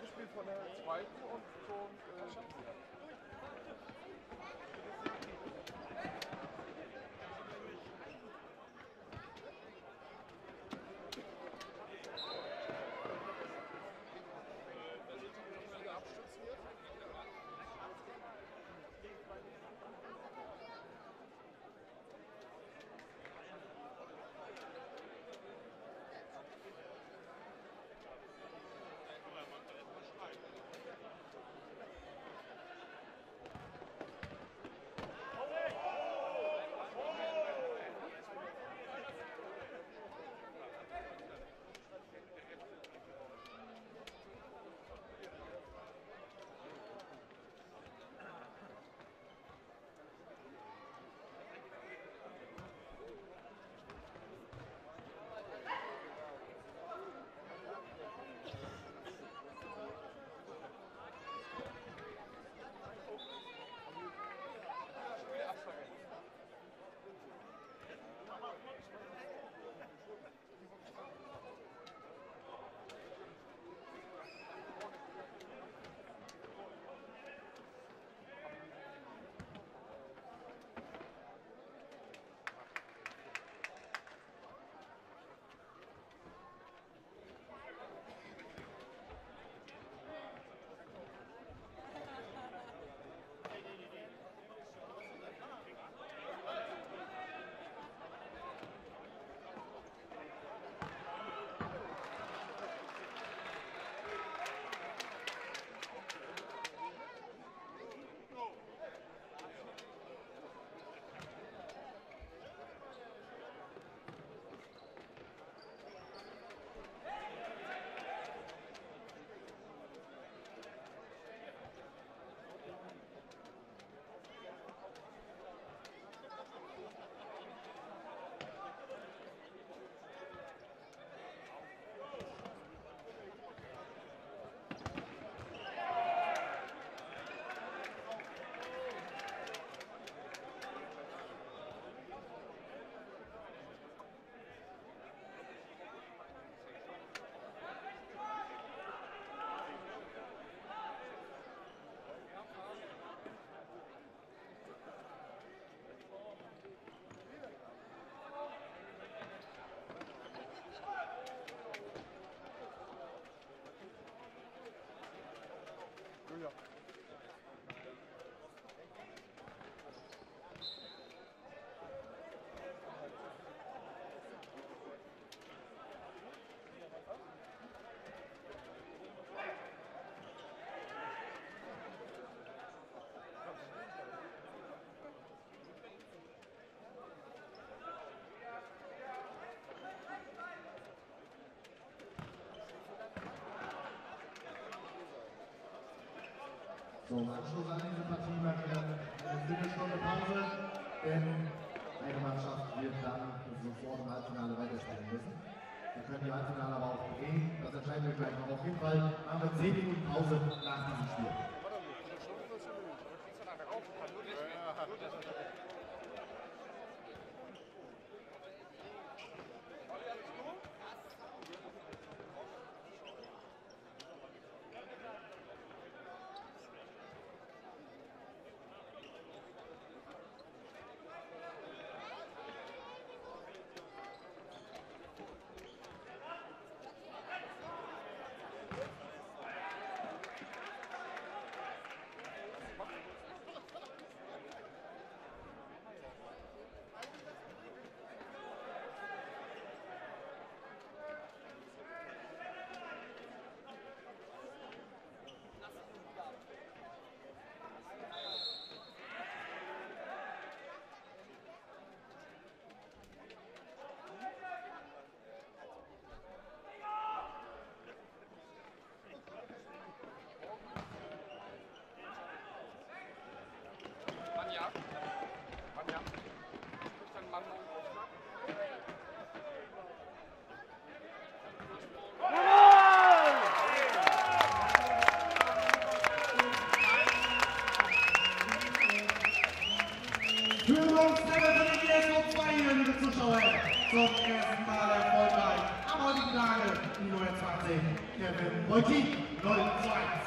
gespielt von der zweiten und schon So, im Anschluss an diese Partie machen wir eine Viertelstunde Pause, denn eine Mannschaft wird dann sofort im Halbfinale weiterspielen müssen. Wir können die Halbfinale aber auch drehen, das entscheiden wir gleich noch. Auf jeden Fall haben wir 10 Minuten Pause nach diesem Spiel. Führungslevel für die GSO 2 hier, liebe Zuschauer, zum ersten Mal erfolgreich. heutigen Tage die Nummer 20, Kevin Beutin, 0-2.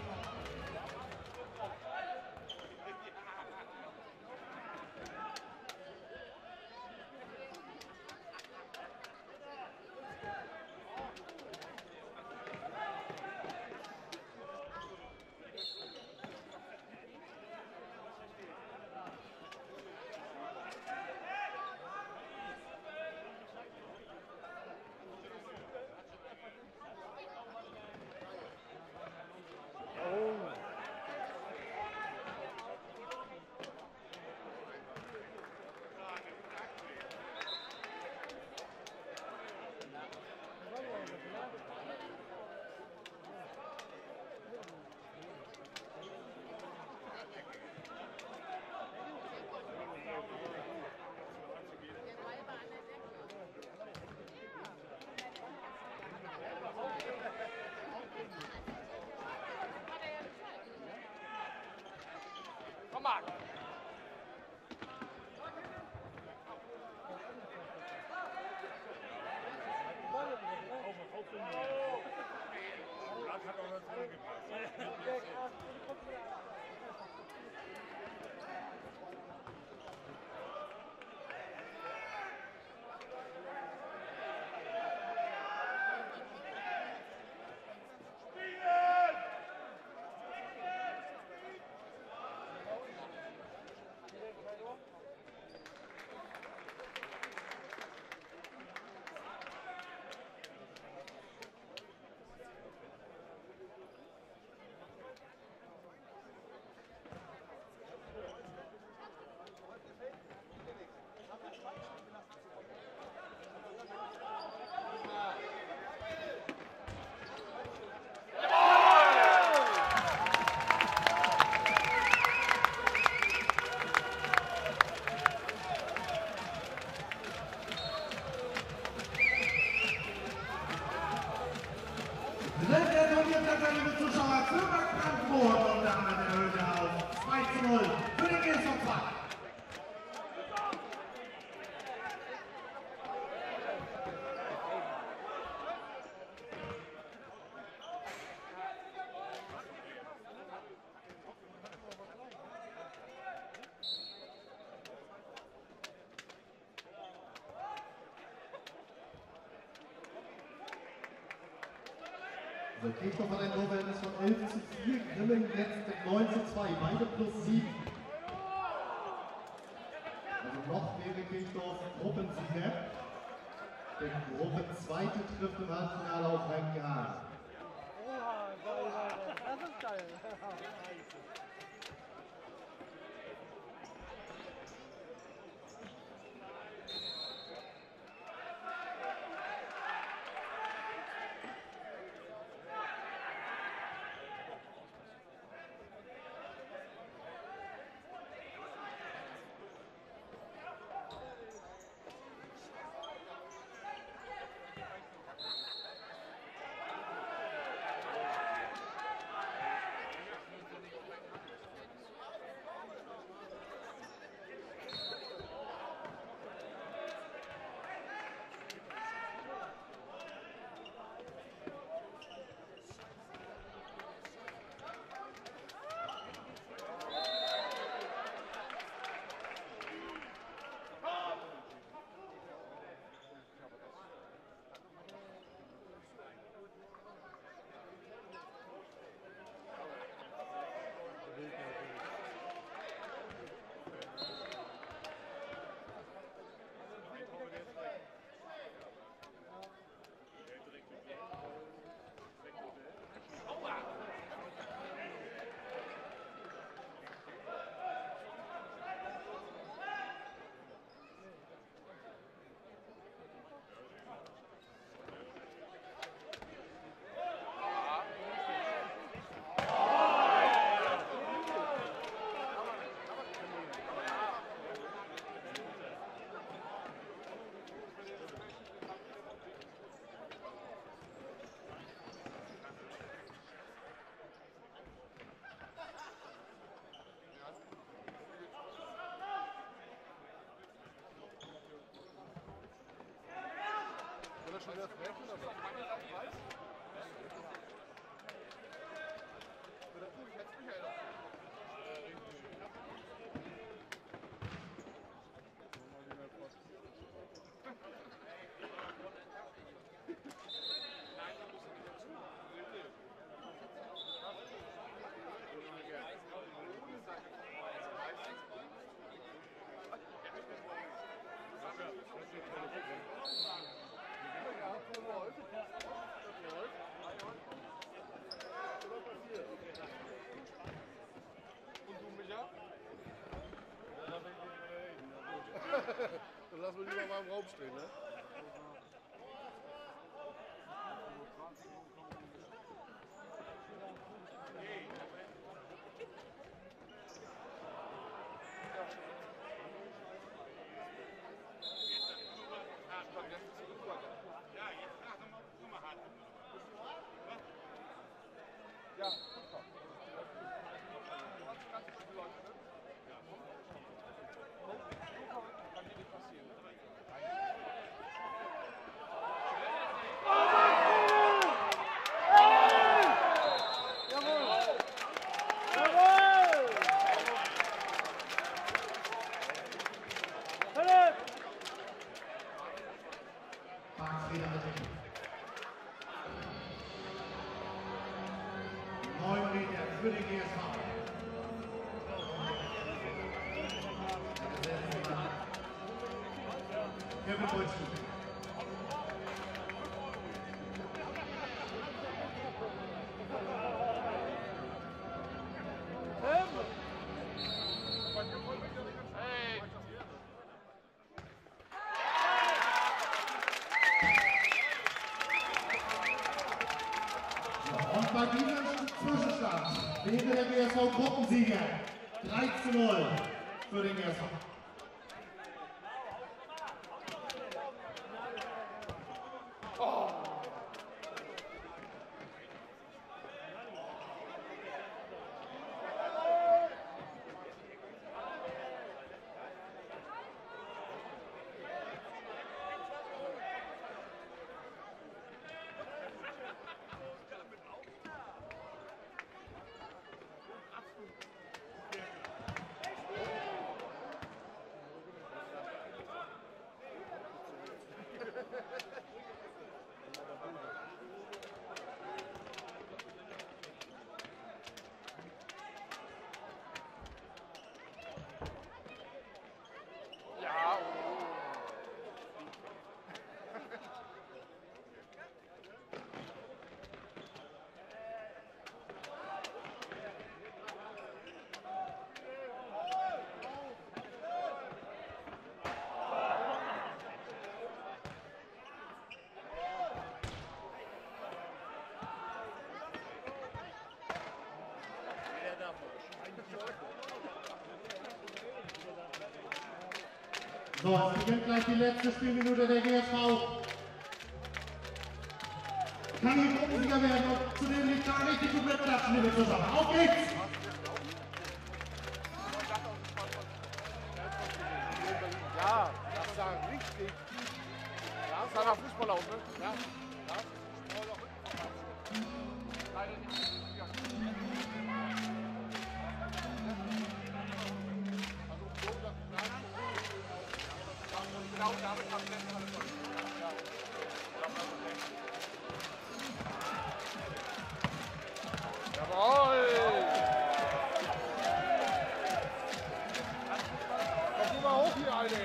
Komm mal! Der Turnierleiter, liebe Zuschauer, für Bad Brandenburg und damit erhöht er auf 2-0 für den GSV 2. Der Kirchhoff hat ein Torverhältnis von 11:4, Grilling jetzt mit 9:2, beide +7. Also noch wäre Kirchdorf Gruppensieger. Der Gruppenzweite trifft im Halbfinale auf Rhein-Gral. Das ist geil. schon wieder treffen? Dann lassen wir lieber mal im Raum stehen, ne? Für den GSV. Kevin Bolzmann. Und bei diesem Zwischenstand wäre der GSV Gruppensieger 3:0 für den GSV. So, es beginnt gleich die letzte Spielminute der GSV. Kann hier Gruppensieger werden und zudem liegt da richtig gut mit Klatschen, liebe Zuschauer. Auf geht's! Ja, das ist ja richtig. Ja, das ist ja Fußball auch, ne? Ja. Leider nicht. Genau damit haben wir es alles schon. Jawohl! Komm mal hoch hier, Alter!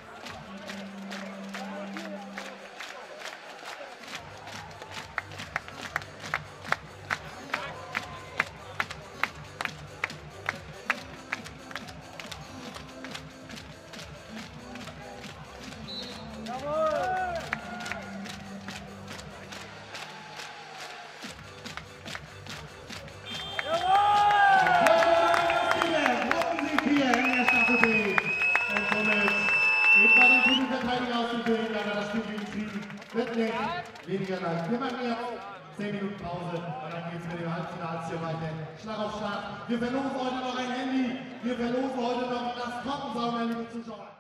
Weniger lang. Wir machen jetzt 10 Minuten Pause und dann geht es mit dem Halbfinale hier weiter. Schlag auf Schlag. Wir verlosen heute noch ein Handy. Wir verlosen heute noch das Koppensauger, liebe Zuschauer.